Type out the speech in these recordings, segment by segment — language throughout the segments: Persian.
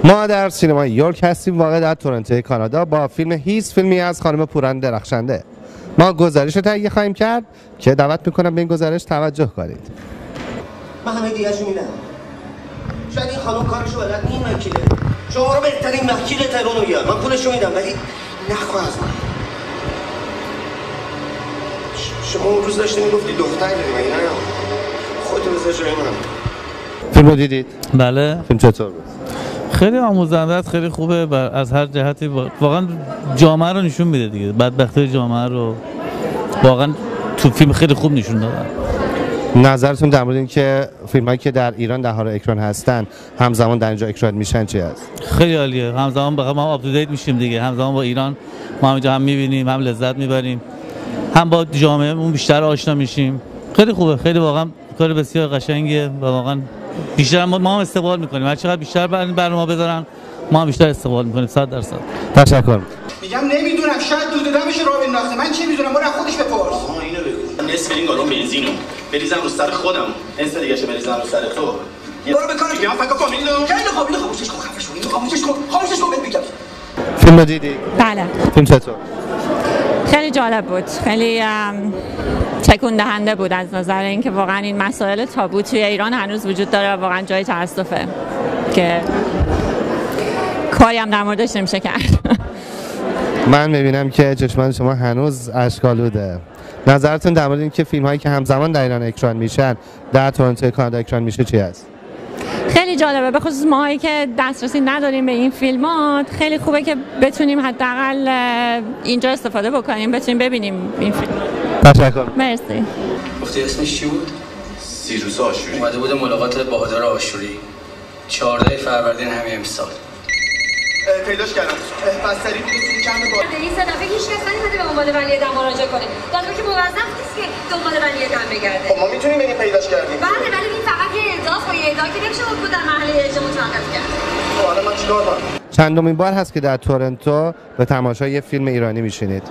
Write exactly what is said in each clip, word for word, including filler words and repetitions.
ما در سینمای یورک هستیم، واقع در تورنتو کانادا، با فیلم هیس، فیلمی از خانم پوران درخشنده. ما گزارش رو تهیه خواهیم کرد که دعوت میکنم به این گزارش توجه کنید. من همه دیگه‌شو میدم. شاید این خانم کارشو بلد نیم وکیله. شما رو بهترین وکیل تهران رو بیار. من پولشو میدم ولی نخواه از من. شما اون روز داشتی میگفتی دختر داری مگه نه؟ خودتو بذار جای من. فیلم رو دیدید؟ بله. فیلم چطور بود؟ خیلی آموزنده است، خیلی خوبه، بر از هر جهتی واقعا جامعه رو نشون میده دیگه. بدبختی جامعه رو واقعا تو فیلم خیلی خوب نشون دادن. نظرتون در مورد اینکه فیلمایی که در ایران در حال اکران هستن همزمان در اینجا اکران میشن چی است؟ خیلی عالیه. همزمان با ما آپ تو دیت میشیم دیگه. همزمان با ایران ما هم اینجا هم میبینیم، هم لذت میبریم، هم با جامعهمون بیشتر آشنا میشیم. خیلی خوبه، خیلی واقعا کار بسیار قشنگیه و واقعا بیشتر ما هم استقبال میکنیم. هر چقدر بیشتر برنامه بذارن ما هم بیشتر استقبال میکنیم. صد درصد. تشکر. میگم نمیدونم، شاید دود دمش راه بنداخته، من چه میدونم، برو خودش بپرس. آها اینو بگو. نصف این گالون بنزینو بریزم رو سر خودم، نصف دیگه‌شو بریزم رو سر تو. برو به کارش بیام فکر فامیل رو. خیلی خوب، اینو خاموشش کن، خفش کن، اینو خاموشش کن، خاموشش کن بهت میگم. فیلم رو دیدی؟ بله. فیلم چطور؟ خیلی جالب بود، خیلی تکون دهنده بود از نظر اینکه واقعا این مسائل تابو توی ایران هنوز وجود داره و واقعا جای تأسفه که کاری هم در موردش نمیشه کرد. من میبینم که چشمان شما هنوز اشک‌آلوده. نظرتون در مورد اینکه فیلم هایی که همزمان در ایران اکران میشن در تورنتو کانادا اکران میشه چی است؟ خیلی جالبه، به خصوص ماهایی که دسترسی نداریم به این فیلمات. خیلی خوبه که بتونیم حداقل اینجا استفاده بکنیم، بتونیم ببینیم این فیلم. تشکر. مرسی. گفتی اسمش چی بود؟ سیروس آشوری. اومده بود ملاقات با بهادر آشوری چهاردهم فروردین همین امسال. پیداش کردم. بستری دیگه چند بار. این سه دفعه هیچ کس نمیاد به عنوان ولی دم مراجعه کنه. در حالی که موظف نیست که دنبال ولی دم بگرده. خب ما میتونیم بگیم پیداش کردیم. بله ولی این فقط یه ادعاست و یه ادعا که نمیشه خود در محله اجرا متوقف کرد. خب حالا من چیکار کنم؟ چندمین بار هست که در تورنتو به تماشای یه فیلم ایرانی میشینید؟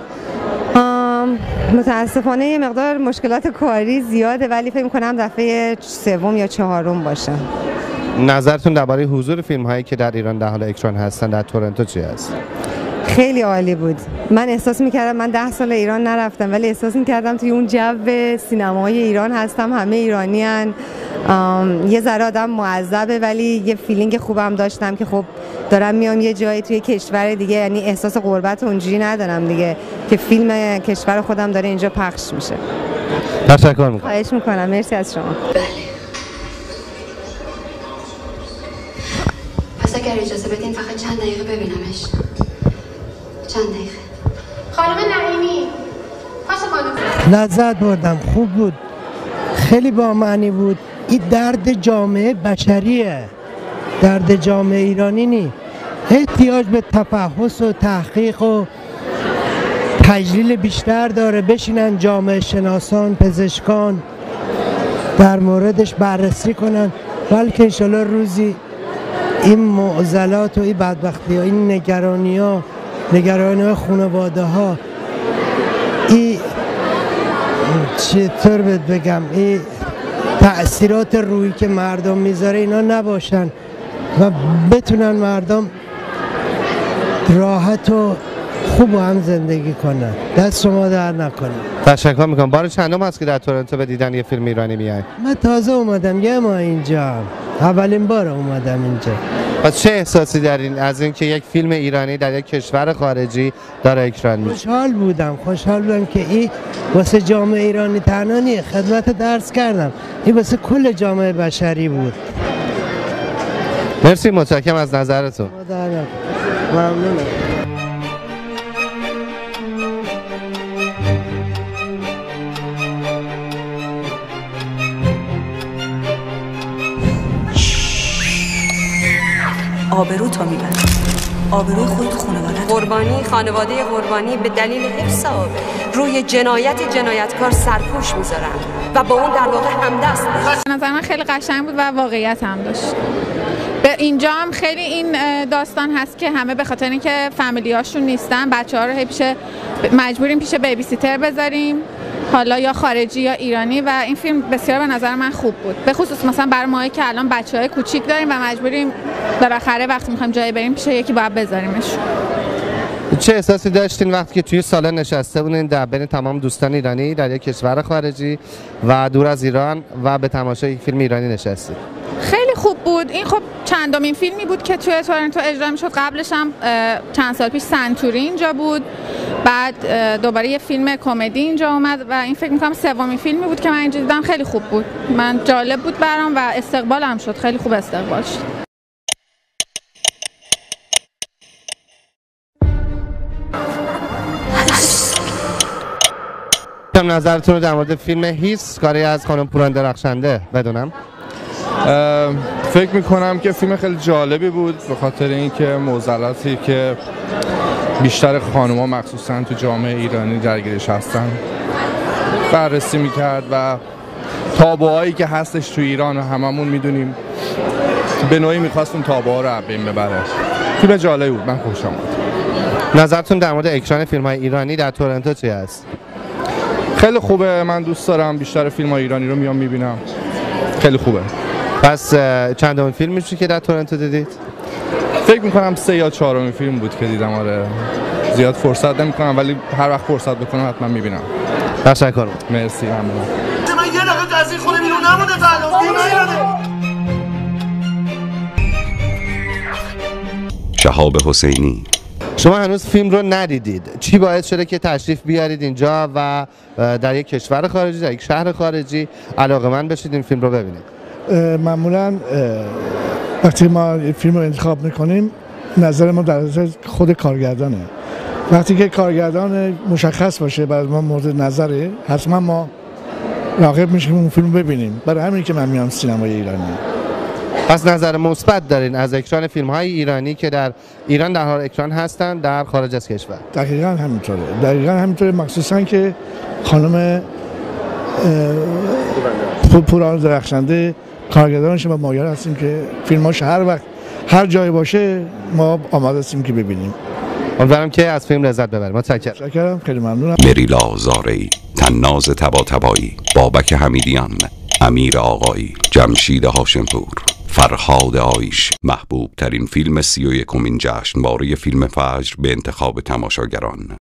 متاسفانه یه مقدار مشکلات کاری زیاده ولی فکر می‌کنم دفعه سوم یا چهارم باشه. نظرتون درباره حضور فیلم هایی که در ایران در حال اکران هستن در تورنتو چی است؟ خیلی عالی بود. من احساس میکردم من ده سال ایران نرفتم ولی احساس میکردم توی اون جو سینمای ایران هستم، همه ایرانیان. یه ذره آدم معذبه ولی یه فیلینگ خوبم داشتم که خب دارم میام یه جایی توی کشور دیگه، یعنی احساس غربت اونجوری ندارم دیگه که فیلم کشور خودم داره اینجا پخش میشه. تشکر میکنم. خواهش میکنم. مرسی از شما. بله. پس اگر اجازه بدین فقط چند دقیقه ببینمش. چند دقیقه. خانم نعیمی پاشو خانم. لذت بردم، خوب بود، خیلی با معنی بود. این درد جامعه بشریه، درد جامعه ایرانی نی. احتیاج به تفحص و تحقیق و تجلیل بیشتر داره. بشینن جامعه شناسان، پزشکان در موردش بررسی کنن، بلکه انشالله روزی این معضلات و این بدبختی ها، این نگرانی ها، نگرانی های خانواده ها، این چطور بهت بگم، این تأثیرات روحی که مردم میذاره اینا نباشن و بتونن مردم راحت و خوب هم زندگی کنن. دست شما در نکنه. تشکر میکنم. بار چندم هست که در تورنتو به دیدن یه فیلم ایرانی میای؟ من تازه اومدم، یه ماه اینجا، اولین بار اومدم اینجا. پس چه احساسی دارین از اینکه یک فیلم ایرانی در یک کشور خارجی داره اکران میشه؟ خوشحال بودم، خوشحال بودم که این واسه جامعه ایرانی تنها نیست. خدمت درس کردم، این واسه کل جامعه بشری بود. مرسی، متشکرم از نظرتون. ممنونم. آبرو تو میبرم، آبروی خود خانواده. قربانی خانواده قربانی به دلیل حفظ آب روی جنایت جنایتکار سرپوش میذارن و با اون در واقع همدست میشن. به نظر من خیلی قشنگ بود و واقعیت هم داشت. به اینجا هم خیلی این داستان هست که همه به خاطر اینکه فامیلیاشون نیستن بچه‌ها رو پیش مجبوریم پیش بیبی سیتر بذاریم حالا یا خارجی یا ایرانی، و این فیلم بسیار به نظر من خوب بود، به خصوص مثلا برای ما که الان بچه‌های کوچیک داریم و مجبوریم بالاخره وقتی می‌خوایم جایی بریم پیش یکی باید بذاریمش. چه احساسی داشتین وقتی که توی سالن نشسته بودین در بین تمام دوستان ایرانی در یک کشور خارجی و دور از ایران و به تماشای یک فیلم ایرانی نشستید؟ خیلی خوب بود. این خب چندمین فیلمی بود که توی تورنتو اجرا می‌شد. قبلش هم چند سال پیش سنتوری اینجا بود، بعد دوباره یه فیلم کمدی اینجا اومد و این فکر می‌کنم سومین فیلمی بود که من اینجا دیدم. خیلی خوب بود، من جالب بود برام و استقبالم شد، خیلی خوب استقبال شد. کم نظرتون رو در مورد فیلم هیس کاری از خانم پوران درخشنده بدونم. فکر میکنم که فیلم خیلی جالبی بود به خاطر اینکه معضلاتی که بیشتر خانوما مخصوصا تو جامعه ایرانی درگیرش هستن بررسی میکرد و تابوهایی که هستش تو ایران و هممون میدونیم، به نوعی میخواستیم تابوها رو از بین ببره. فیلم جالبی بود، من خوشم اومد. نظرتون در مورد اکران فیلم‌های ایرانی در تورنتو چی هست؟ خیلی خوبه، من دوست دارم بیشتر فیلم‌های ایرانی رو میام میبینم، خیلی خوبه. پس چندمین فیلم میشه که در تورنتو دیدید؟ فکر میکنم سه یا چهارمین فیلم بود که دیدم. آره زیاد فرصت نمیکنم ولی هر وقت فرصت بکنم حتما میبینم. تشکر. مرسی. ممنونم. من یه دقیقه از این خونه بیرون نمونده تعلق شهاب حسینی. شما هنوز فیلم رو ندیدید، چی باعث شده که تشریف بیارید اینجا و در یک کشور خارجی، در یک شهر خارجی علاقه‌مند بشید این فیلم رو ببینید؟ معمولا وقتی ما فیلم رو انتخاب میکنیم نظر ما در خود کارگردانه. وقتی که کارگردان مشخص باشه برای ما مورد نظره، حتما ما راغب میشیم اون فیلم رو ببینیم. برای همین که من میام سینمای ایرانی. پس نظر مثبت دارین از اکران فیلم‌های ایرانی که در ایران در حال اکران هستن در خارج از کشور؟ دقیقاً همینطوره. دقیقاً همینطوره، مخصوصاً که خانم پوران درخشنده کارگردانش و مایل هستیم که فیلماش هر وقت هر جایی باشه ما آماده هستیم که ببینیم. امیدوارم که از فیلم لذت ببریم. متشکرم. متشکرم، خیلی ممنونم. مریلا زارعی، طناز طباطبایی، بابک حمیدیان، امیر آقایی، جمشید هاشمپور، فرهاد آیش. محبوب ترین فیلم سی و یکمین جشنواره فیلم فجر به انتخاب تماشاگران.